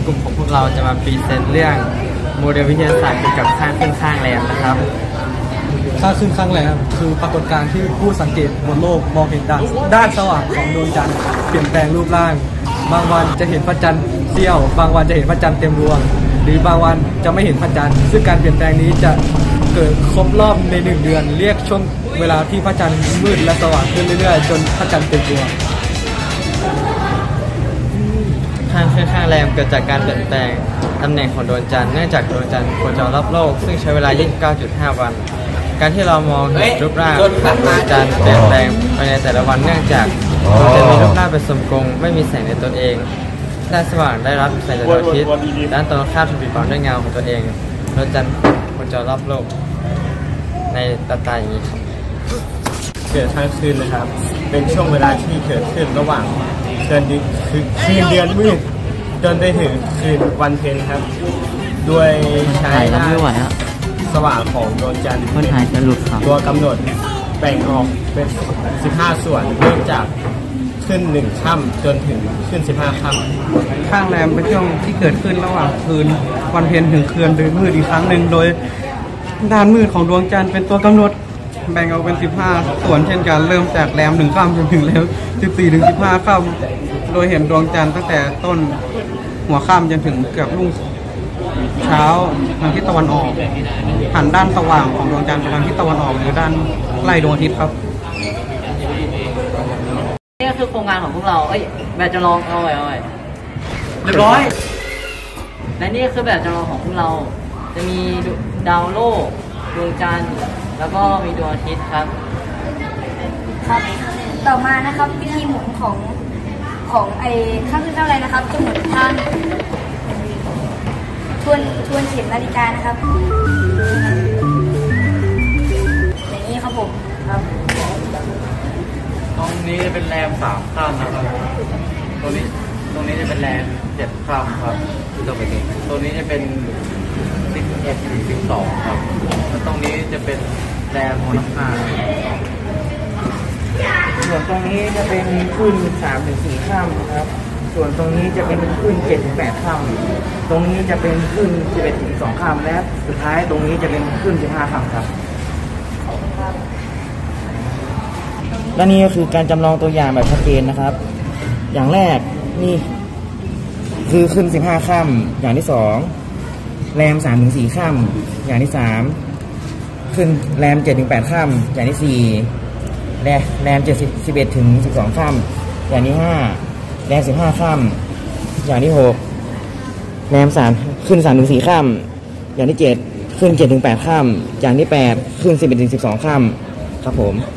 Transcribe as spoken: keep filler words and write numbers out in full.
กลุ่มของพวกเราจะมาพรีเซนต์เรื่องโมเดลวิทยาศาสตร์เกี่ยวกับข้างขึ้นข้างแรมนะครับข้างขึ้นข้างแรมคือปรากฏการณ์ที่ผู้สังเกตบนโลกมองเห็นด้านด้านสว่างของดวงจันทร์เปลี่ยนแปลงรูปร่างบางวันจะเห็นพระจันทร์เสี้ยวบางวันจะเห็นพระจันทร์เต็มดวงหรือบางวันจะไม่เห็นพระจันทร์ซึ่งการเปลี่ยนแปลงนี้จะเกิดครบรอบในหนึ่งเดือนเรียกช่วงเวลาที่พระจันทร์มืดและสว่างขึ้นเรื่อยๆจนพระจันทร์เต็มดวงข้างขึ้นข้างแรมเกิดจากการเปลี่ยนแปลงตำแหน่งของดวงจันทร์เนื่องจากดวงจันทร์โคจรรอบโลกซึ่งใช้เวลา ยี่สิบเก้าจุดห้า วันการที่เรามองเห็นรูปร่างของดวงจันทร์เปลี่ยนแปลงภายในแต่ละวันเนื่องจากดวงจันทร์มีรูปร่างเป็นทรงกลมไม่มีแสงในตนเองด้านสว่างได้รับแสงจากดวงอาทิตย์ด้านตรงข้ามถูกปิดบังด้วยเงาของตัวเองดวงจันทร์โคจรรอบโลกในตาตาอย่างนี้เกิดข้างคืนนะครับเป็นช่วงเวลาที่เกิดขึ้นระหว่างเดือนคือคืนเดือนมืดจนไปถึงคืนวันเพ็ญครับโดยใช้สว่างของดวงจันทร์เป็นตัวกำหนดแบ่งออกเป็นสิบห้าส่วนเริ่มจากขึ้นหนึ่งค่ำจนถึงขึ้นสิบห้าค่ำข้างแรมเป็นช่วงที่เกิดขึ้นระหว่างคืนวันเพ็ญถึงคืนเดือนมืดอีกครั้งหนึ่งโดยด้านมืดของดวงจันทร์เป็นตัวกำหนดแบ่งออกเป็นสิบห้าส่วนเช่นกันเริ่มจากแรมหนึ่งค่ำจนถึงแล้วสิบสี่ถึงสิบห้าค่ำโดยเห็นดวงจันทร์ตั้งแต่ต้นหัวค่ำจนถึงเกือบรุ่งเช้าทางทิศตะวันออกหันด้านสว่างของดวงจันทร์ไปทางทิศตะวันออกหรือด้านใกล้ดวงอาทิตย์ครับนี่ก็คือโครงงานของพวกเราเอ้ยแบบจำลองเอาไว้เอาไว้เรียบร้อยและนี่คือแบบจำลองของพวกเราจะมีดาวโลกดวงจันทร์แล้วก็มีดวงอาทิตย์ครับครับต่อมานะครับวิธีหมุนของของไอ้ข้างขึ้นข้างแรมนะครับจะหมุนทางทวนทวนเข็มนาฬิกานะครับอย่างนี้ครับผมครับตรงนี้จะเป็นแรมสามค่ำนะครับตรงนี้ตรงนี้จะเป็นแรมเจ็ดค่ำครับตรงนี้ตรงนี้จะเป็นสิบเอ็ดถึงสิบสองครับแล้วตรงนี้จะเป็นแรมหัวน้ำหาส่วนตรงนี้จะเป็นขึ้นสามถึงสี่ค่ำครับส่วนตรงนี้จะเป็นขึ้นเจ็ดถึงแปดค่ำตรงนี้จะเป็นขึ้นสิบเอ็ดถึงสองค่ำและสุดท้ายตรงนี้จะเป็นขึ้นสิบห้าค่ำครับและนี่ก็คือการจำลองตัวอย่างแบบชัดเจนนะครับอย่างแรกนี่คือขึ้นสิบห้าค่ำอย่างที่สองแรมสามถึงสี่ค่ำอย่างที่สามขึ้นแรมเจ็ดถึงแปดค่ำอย่างที่สี่แรมแรมเจ็ดสิบเอ็ดถึงสิบสองค่ำอย่างที่ห้าแรมสิบห้าค่ำอย่างที่หกแรมสามขึ้นสามถึงสี่ค่ำอย่างที่เจ็ดขึ้นเจ็ดถึงแปดค่ำอย่างที่แปดขึ้นสิบเอ็ดถึงสิบสองค่ำครับผม